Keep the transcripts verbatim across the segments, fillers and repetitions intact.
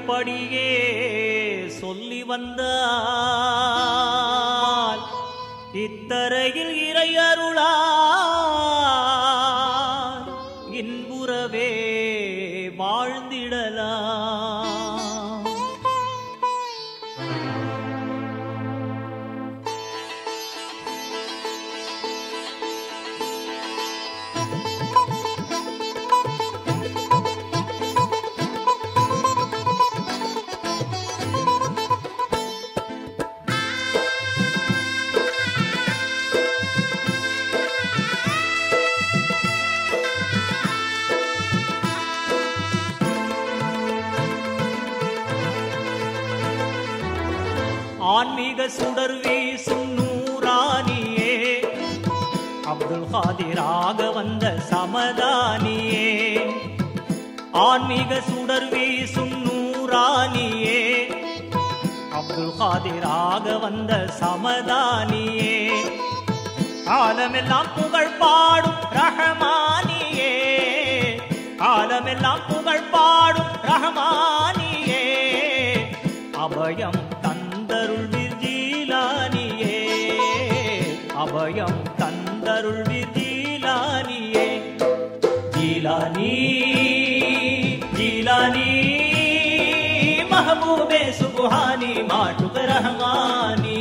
இப்படியே சொல்லி வந்தால் இத்தரையில் இறையருளால் இன்புறவே வாழ்ந்திடலாம். ஆன்மீக சுடர் வீசும் நூறானியே, அப்துல் காதிராக வந்த சமதானியே. ஆன்மீக சுடர் வீசும் நூறானியே, அப்துல் காதிராக வந்த சமதானியே. ஆலமெல்லாம் புகழ் பாடும் ரஹமானியே, ஆலமெல்லாம் புகழ் பாடும் ரஹமானியே. அபயம் தந்தருள்வீர் ஜீலானியே, அபயம் தந்தருள்வீர் ஜீலானியே. ஜீலானி ஜீலானி महबूबे सुबहानी माटुक रहमानी.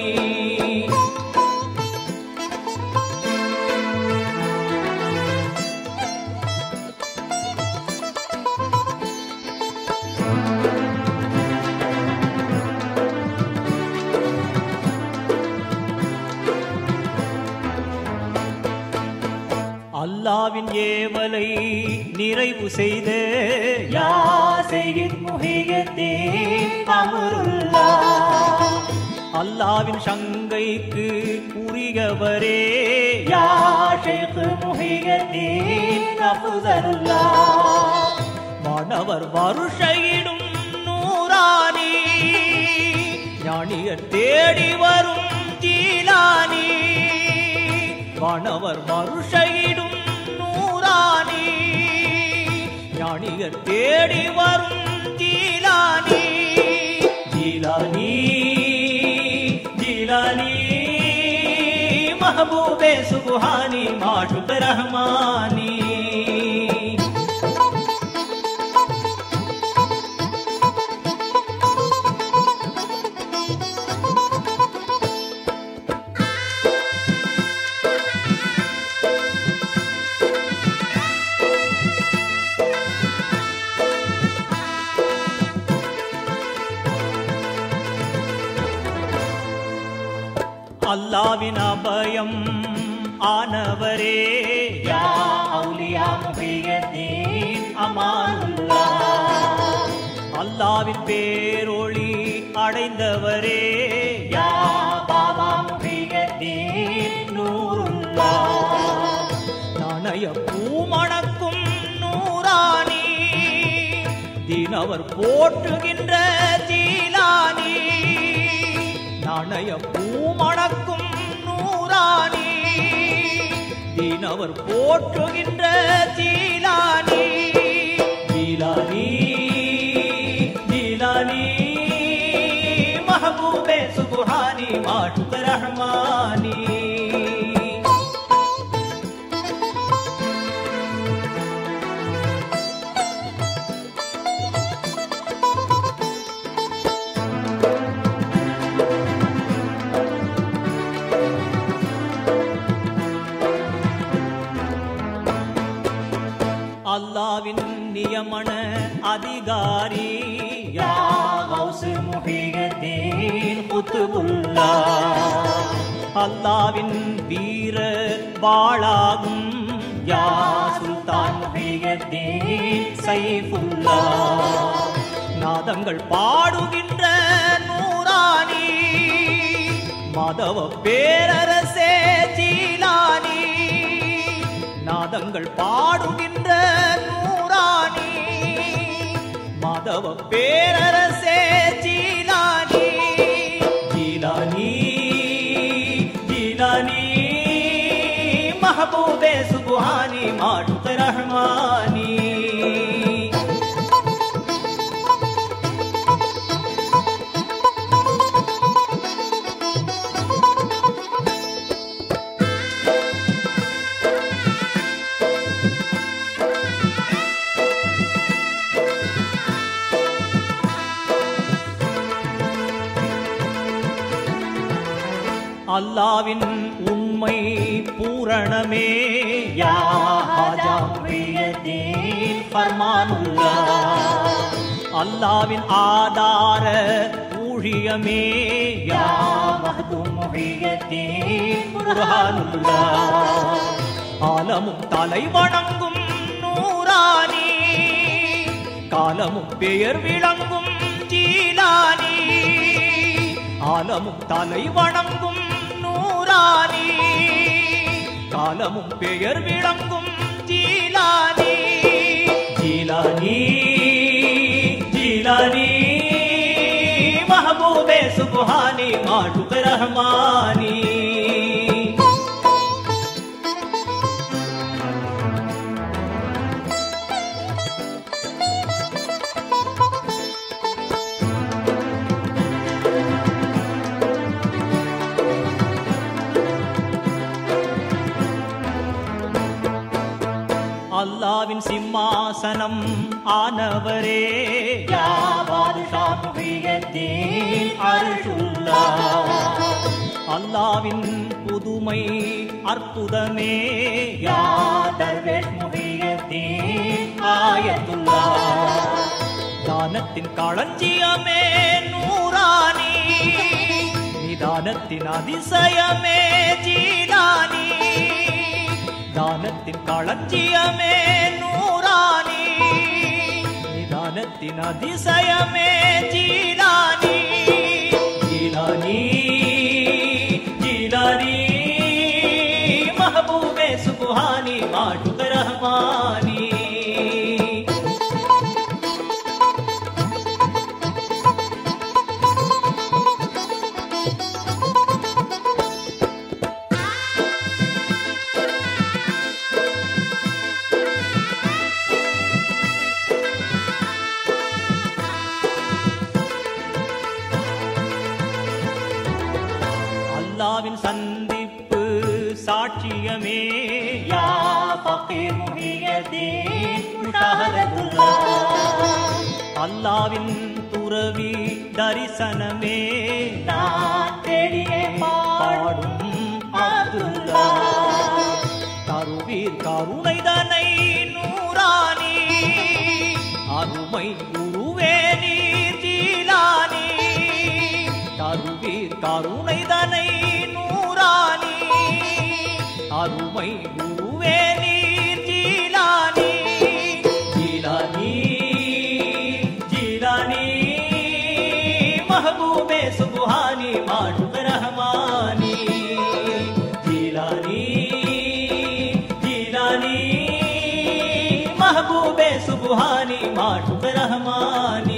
அல்லாவின் ஏவலை நிறைவு செய்த யா சையீத் முஹியுத்தீன் அம்ருல்லாஹ். அல்லாவின் சங்கைக்கு உரியவரே யா ஷைக் முஹியுத்தீன் அஃதலுல்லாஹ். மாணவர் வருஷையிடும் நூறானி, ஞானியர் தேடி வரும் ஜீலானி. வானவர் வருஷையிடும் நூறானி, ஞானியர் தேடி வரும் ஜீலானி. ஜீலானி ஜீலானி महबूबे सुबहानी माटुक रहमानी. அல்லாவின் அபயம் ஆனவரே யா அவுலியா முஹியுத்தீன் அமானுல்லாஹ். அல்லாவின் பேரொளி அடைந்தவரே யா பாபா முஹியுத்தீன் நூருல்லாஹ். நாணய பூமணக்கும் நூறானி, தினவர் போற்றுகின்ற ஜீலானி. நாணய பூமணக்கும் நூறானி, தினவர் போற்றுகின்ற ஜீலானி. ஜீலானி ஜீலானி महबूबे सुबहानी माटुक रहमानी. அல்லாவின் நியமன அதிகாரி யா கௌஸ் முஹியுத்தீன் குத்புல்லாஹ். அல்லாவின் வீர வாளாகும் யா சுல்தான் முஹியுத்தீன் சைஃபுல்லாஹ். நாதங்கள் பாடுகின்ற நூறானி, மாதவ பேரரசே ஜீலானி. நாதங்கள் பாடுகின்ற நூறானி, மாதவ பேரரசே ஜீலானி. ஜீலானி ஜீலானி महबूबे सुबहानी माटुक रहमानी. அல்லாவின் உண்மை பூரணமே யா ஹாஜா முஹியத்தீன் ஃபர்மானுல்லாஹ். அல்லாவின் ஆதார ஊழியமே யா மஹ்தூம் முஹியத்தீன் புர்ஹானுல்லாஹ். ஆலமும் தலை வணங்கும் நூரானி, காலமும் பெயர் விளங்கும் ஜீலானி. ஆலமும் தலை வணங்கும் நூரானி, காலமும் பெயர் விளங்கும் ஜீலானி. ஜீலானி ஜீலானி महबूबे सुबहानी माटुक रहमानी. அல்லாவின் சிம்மாசனம் ஆனவரே யா பாதுஷா முஹியத்தீன் அர்ஷுல்லாஹ். அல்லாவின் புதுமை அற்புதமே யா தர்வேஷ் முஹியத்தீன் ஆயத்துல்லாஹ். தானத்தின் களஞ்சியமே நூரானி, நிதானத்தின் அதிசயமே ஜீலானி. தானத்தின் களஞ்சியமே நூரானி, நிதானத்தின் அதிசயமே ஜீலானி. ஜீலானி ஜீலானி महबूबे सुबहानी माटुक रहमानी. அல்லாவின் சந்திப்பு சாட்சியமே யா ஃபகீர் முஹியத்தீன் முஷாஹதத்துல்லாஹ். அல்லாவின் துறவி தரிசனமே நான் தேடியே பாடும் அப்துல்லாஹ். தருவீர் கருணைதனை நூரானி, அருமை குருவே நீர் ஜீலானி. தருவீர் கருணைதனை நூரானி, அருமை குருவே நீர் ஜீலானி. ஜீலானி ஜீலானி महबूबे सुबहानी माटुक रहमानी. ஜீலானி ஜீலானி महबूबे सुबहानी माटुक रहमानी.